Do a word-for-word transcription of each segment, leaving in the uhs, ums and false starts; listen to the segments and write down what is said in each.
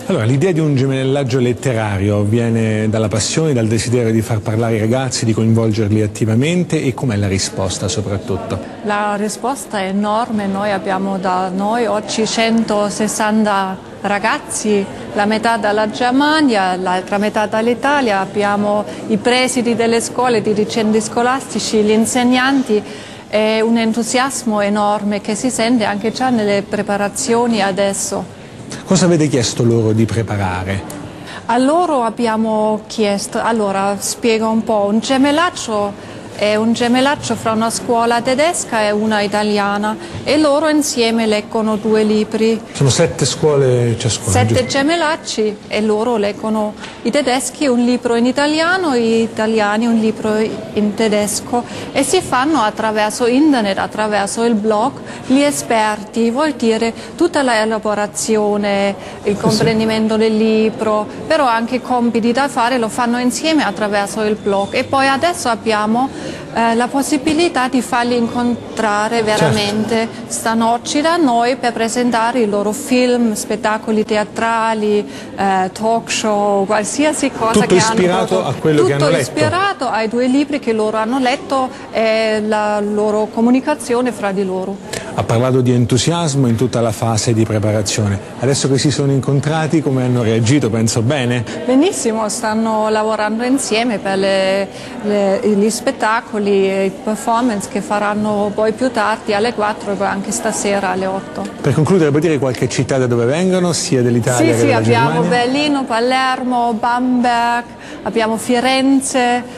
Allora, l'idea di un gemellaggio letterario viene dalla passione, dal desiderio di far parlare i ragazzi, di coinvolgerli attivamente, e com'è la risposta soprattutto? La risposta è enorme, noi abbiamo da noi oggi centosessanta ragazzi, la metà dalla Germania, l'altra metà dall'Italia, abbiamo i presidi delle scuole, i dirigenti scolastici, gli insegnanti. È un entusiasmo enorme che si sente anche già nelle preparazioni adesso. Cosa avete chiesto loro di preparare? A loro abbiamo chiesto, allora spiego un po', un gemellaggio è un gemellaggio fra una scuola tedesca e una italiana, e loro insieme leggono due libri. Sono sette scuole ciascuna. Sette giusto? gemellacci, e loro leggono, i tedeschi un libro in italiano, gli italiani un libro in tedesco, e si fanno attraverso internet, attraverso il blog, gli esperti, vuol dire tutta la elaborazione, il comprendimento del libro, però anche compiti da fare lo fanno insieme attraverso il blog. E poi adesso abbiamo Eh, la possibilità di farli incontrare veramente, certo, stanotte da noi per presentare i loro film, spettacoli teatrali, eh, talk show, qualsiasi cosa tutto che ispirato hanno a quello tutto che hanno letto. ispirato ai due libri che loro hanno letto e la loro comunicazione fra di loro. Ha parlato di entusiasmo in tutta la fase di preparazione. Adesso che si sono incontrati, come hanno reagito? Penso bene? Benissimo, stanno lavorando insieme per le, le, gli spettacoli e performance che faranno poi più tardi alle quattro e poi anche stasera alle otto. Per concludere, puoi dire qualche città da dove vengono, sia dell'Italia sì, che sì, della Germania? Sì, abbiamo Berlino, Palermo, Bamberg, abbiamo Firenze,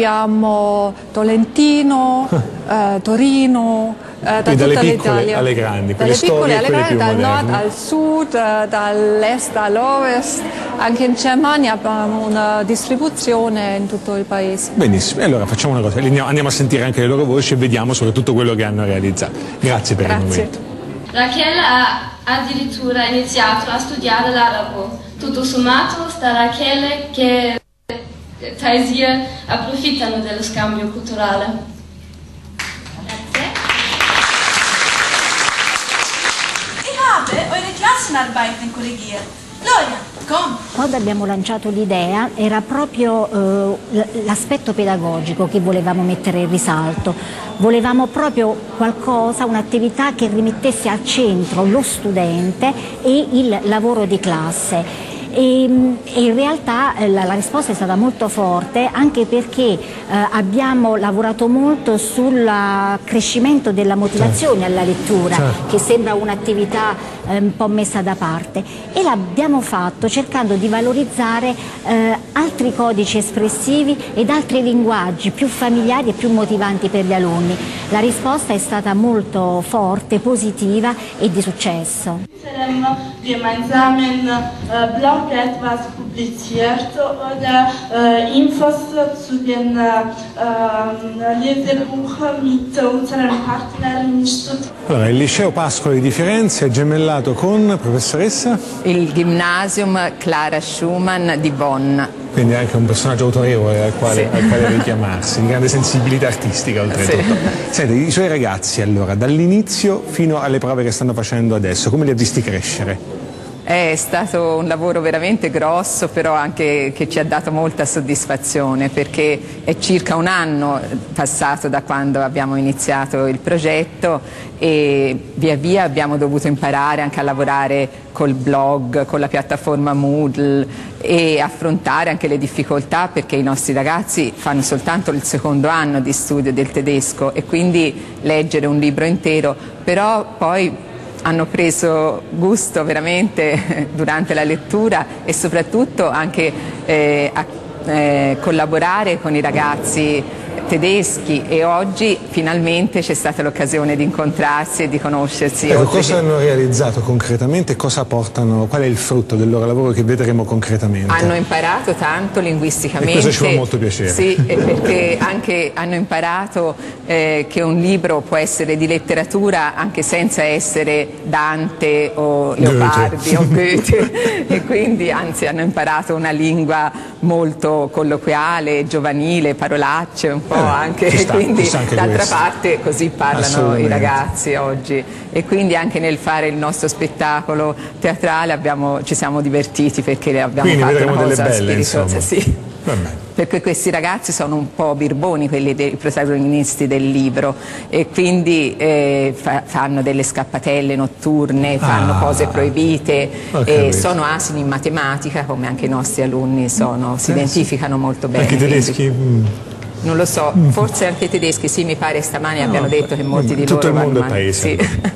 abbiamo Tolentino, eh, Torino, eh, da e dalle tutta piccole l'Italia. alle grandi, dalle piccole alle grandi, dal moderni. nord al sud, eh, dall'est all'ovest. Anche in Germania abbiamo una distribuzione in tutto il paese. Benissimo, e allora facciamo una cosa, andiamo a sentire anche le loro voci e vediamo soprattutto quello che hanno realizzato. Grazie per Grazie. il momento. Rachele ha addirittura iniziato a studiare l'arabo. Tutto sommato sta Rachele che Taisir approfittano dello scambio culturale. Grazie. Ich habe eure Klassenarbeiten korrigiert. Gloria, komm. Quando abbiamo lanciato l'idea era proprio eh, l'aspetto pedagogico che volevamo mettere in risalto. Volevamo proprio qualcosa, un'attività che rimettesse al centro lo studente e il lavoro di classe. E, e in realtà eh, la, la risposta è stata molto forte, anche perché eh, abbiamo lavorato molto sul crescimento della motivazione alla lettura, certo, che sembra un'attività eh, un po' messa da parte, e l'abbiamo fatto cercando di valorizzare eh, altri codici espressivi ed altri linguaggi più familiari e più motivanti per gli alunni. La risposta è stata molto forte, positiva e di successo. Saremmo gemeinsamen äh, Blog etwas publiziert oder äh, Infos zu den äh, Lesebuch mit unserem Partner in Stuttgart. Allora, il Liceo Pascoli di Firenze è gemellato con, professoressa? Il Gymnasium Clara Schumann di Bonn. Quindi anche un personaggio autorevole al quale, sì, al quale richiamarsi, di grande sensibilità artistica oltretutto. Sì. Senti, i suoi ragazzi allora, dall'inizio fino alle prove che stanno facendo adesso, come li ha visti crescere? È stato un lavoro veramente grosso, però anche che ci ha dato molta soddisfazione, perché è circa un anno passato da quando abbiamo iniziato il progetto e via via abbiamo dovuto imparare anche a lavorare col blog, con la piattaforma Moodle e affrontare anche le difficoltà, perché i nostri ragazzi fanno soltanto il secondo anno di studio del tedesco e quindi leggere un libro intero, però poi hanno preso gusto veramente durante la lettura e soprattutto anche eh, a eh, collaborare con i ragazzi tedeschi, e oggi finalmente c'è stata l'occasione di incontrarsi e di conoscersi. Ecco, cosa hanno realizzato concretamente? Cosa portano? Qual è il frutto del loro lavoro che vedremo concretamente? Hanno imparato tanto linguisticamente. E questo ci fa molto piacere. Sì, perché anche hanno imparato eh, che un libro può essere di letteratura anche senza essere Dante o Leopardi o Goethe e quindi anzi hanno imparato una lingua molto colloquiale, giovanile, parolacce un po'. anche, sta, quindi d'altra questo. parte così parlano i ragazzi oggi, e quindi anche nel fare il nostro spettacolo teatrale abbiamo, ci siamo divertiti, perché abbiamo quindi fatto una delle cosa belle, spiritosa, sì. Perché questi ragazzi sono un po' birboni, quelli dei protagonisti del libro, e quindi eh, fa, fanno delle scappatelle notturne, fanno ah, cose proibite, okay, e sono asini in matematica, come anche i nostri alunni sono, si eh, identificano sì. molto bene. Anche i tedeschi? Quindi, non lo so, forse anche i tedeschi, sì, mi pare stamani no, abbiano detto che molti di tutto loro il mondo vanno è paese. Sì.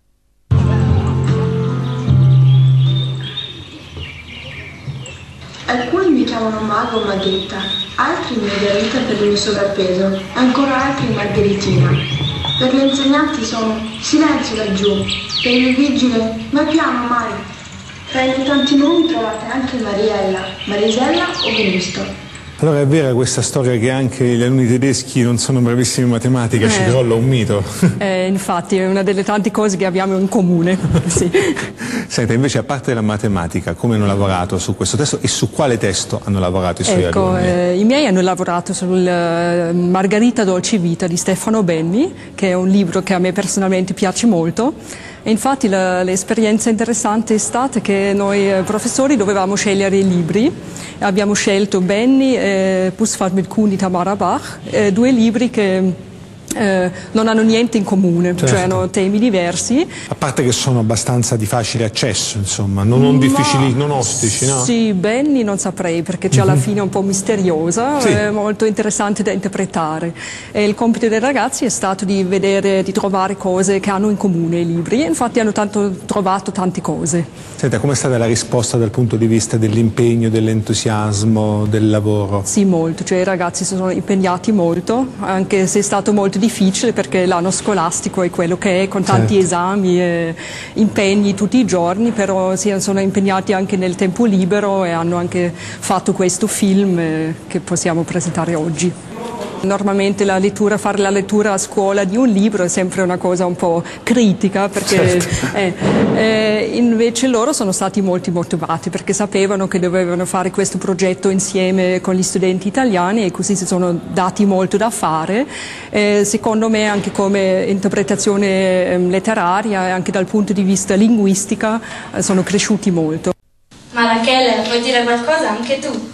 Alcuni mi chiamano mago o maghetta, altri Margherita per il mio sovrappeso, e ancora altri Margheritina. Per le insegnanti sono silenzio laggiù, per il vigile vai piano mai. Tra i miei tanti nomi trovate anche Mariella, Marisella o Benisto. Allora è vera questa storia che anche gli alunni tedeschi non sono bravissimi in matematica, eh. ci crolla un mito. Eh, infatti è una delle tante cose che abbiamo in comune. Sì. Senta, invece a parte la matematica, come hanno lavorato su questo testo e su quale testo hanno lavorato i suoi ecco, alunni? Eh, I miei hanno lavorato sul uh, Margherita Dolce Vita di Stefano Benni, che è un libro che a me personalmente piace molto. E infatti l'esperienza interessante è stata che noi eh, professori dovevamo scegliere i libri. Abbiamo scelto Benni e Busfahrt mit Kuhn di Tamara Bach, eh, due libri che eh, non hanno niente in comune, certo. cioè hanno temi diversi. A parte che sono abbastanza di facile accesso, insomma, non, non difficili, non ostici, no? Sì, Benni non saprei, perché c'è alla fine un po' misteriosa, sì. è molto interessante da interpretare. E il compito dei ragazzi è stato di vedere, di trovare cose che hanno in comune i libri, e infatti hanno tanto, trovato tante cose. Senta, com'è stata la risposta dal punto di vista dell'impegno, dell'entusiasmo, del lavoro? Sì, molto, cioè i ragazzi si sono impegnati molto, anche se è stato molto difficile perché l'anno scolastico è quello che è, con tanti certo. esami e impegni tutti i giorni, però si sono impegnati anche nel tempo libero e hanno anche fatto questo film eh, che possiamo presentare oggi. Normalmente la lettura, fare la lettura a scuola di un libro è sempre una cosa un po' critica, perché certo. eh, eh, invece loro sono stati molto motivati perché sapevano che dovevano fare questo progetto insieme con gli studenti italiani, e così si sono dati molto da fare. Eh, secondo me anche come interpretazione eh, letteraria e anche dal punto di vista linguistica eh, sono cresciuti molto. Ma Rachele, vuoi dire qualcosa anche tu?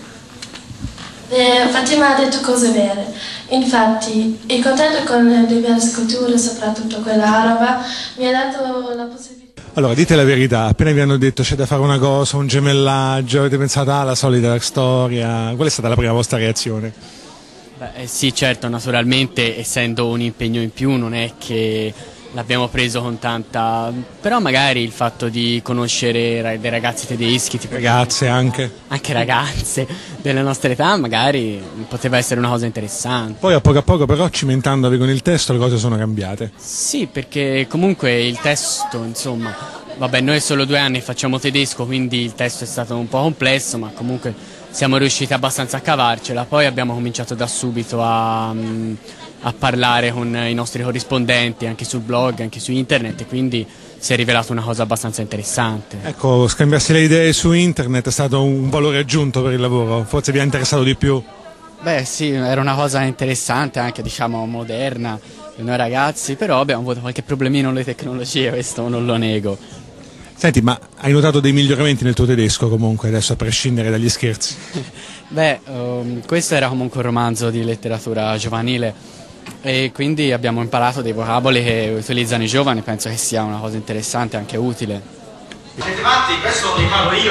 Eh, Fatima ha detto cose vere, infatti il contatto con le diverse culture, soprattutto quella araba, mi ha dato la possibilità. Allora, dite la verità, appena vi hanno detto c'è da fare una cosa, un gemellaggio, avete pensato alla solita storia, qual è stata la prima vostra reazione? Beh, eh, sì, certo, naturalmente, essendo un impegno in più non è che l'abbiamo preso con tanta, però magari il fatto di conoscere dei ragazzi tedeschi, tipo ragazze anche anche ragazze della nostra età, magari poteva essere una cosa interessante. Poi a poco a poco però, cimentandovi con il testo, le cose sono cambiate. Sì, perché comunque il testo, insomma, vabbè, noi solo due anni facciamo tedesco, quindi il testo è stato un po' complesso, ma comunque siamo riusciti abbastanza a cavarcela. Poi abbiamo cominciato da subito a a parlare con i nostri corrispondenti anche sul blog, anche su internet, e quindi si è rivelato una cosa abbastanza interessante. Ecco, scambiarsi le idee su internet è stato un valore aggiunto per il lavoro, forse vi ha interessato di più? Beh sì, era una cosa interessante, anche diciamo moderna per noi ragazzi, però abbiamo avuto qualche problemino con le tecnologie, questo non lo nego. Senti, ma hai notato dei miglioramenti nel tuo tedesco comunque adesso, a prescindere dagli scherzi? Beh, um, questo era comunque un romanzo di letteratura giovanile, e quindi abbiamo imparato dei vocaboli che utilizzano i giovani, penso che sia una cosa interessante e anche utile. Siete matti, questo lo imparo io.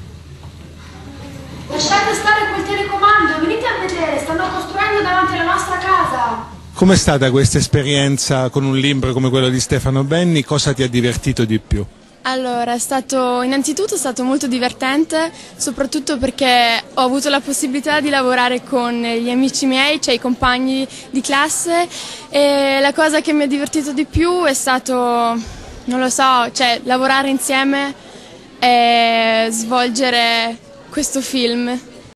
Lasciate stare quel telecomando, venite a vedere, stanno costruendo davanti alla nostra casa. Com'è stata questa esperienza con un libro come quello di Stefano Benni? Cosa ti ha divertito di più? Allora, è stato, innanzitutto è stato molto divertente, soprattutto perché ho avuto la possibilità di lavorare con gli amici miei, cioè i compagni di classe, e la cosa che mi ha divertito di più è stato, non lo so, cioè lavorare insieme e svolgere questo film.